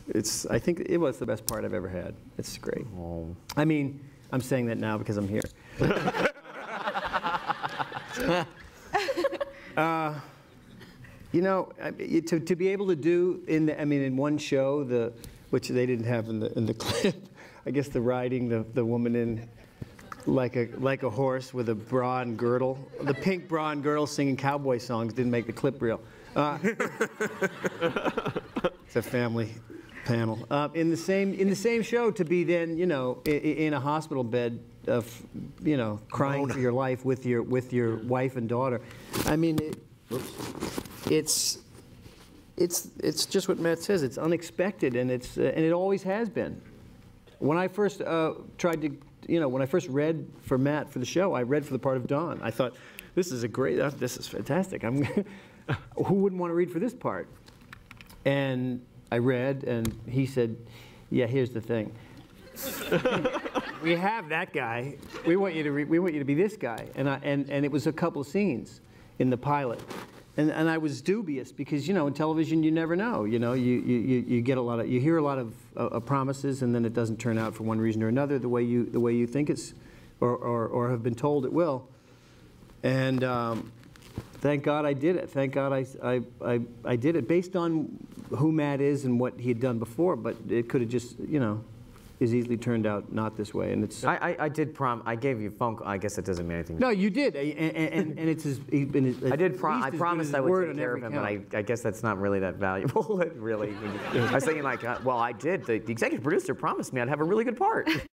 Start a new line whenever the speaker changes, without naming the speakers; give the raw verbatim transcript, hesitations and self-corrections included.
it's, I think it was the best part I've ever had. It's great.
Oh.
I mean, I'm saying that now because I'm here. uh, you know, to, to be able to do, in the, I mean, in one show, the, which they didn't have in the, in the clip, I guess the riding the, the woman in like a, like a horse with a bra and girdle. The pink bra and girdle singing cowboy songs didn't make the clip reel. Uh, it's a family panel. Uh, in the same in the same show, to be then, you know, in, in a hospital bed, of, you know, crying for your life with your with your wife and daughter. I mean, it, it's it's it's just what Matt says. It's unexpected, and it's uh, and it always has been. When I first uh, tried to, you know, when I first read for Matt for the show, I read for the part of Don. I thought, this is a great, uh, this is fantastic. I'm, who wouldn't want to read for this part? And I read, and he said, yeah, here's the thing. We have that guy. We want you to re we want you to be this guy. And I, and and it was a couple of scenes in the pilot, and and I was dubious because, you know, in television you never know. You know, you you you get a lot of, you hear a lot of uh, promises, and then it doesn't turn out for one reason or another the way you the way you think it's, or or, or have been told it will. And um, thank God I did it. Thank God I I I, I did it based on who Matt is and what he had done before. But it could have just, you know, is easily turned out not this way, and it's.
I, I, I did prom. I gave you a phone call. I guess it doesn't mean anything.
No, you did, and, and, and it's his. He's been his,
I did. Prom I promised I would take care of him, but I, I guess that's not really that valuable. Really, I was thinking like, uh, well, I did. The, the executive producer promised me I'd have a really good part.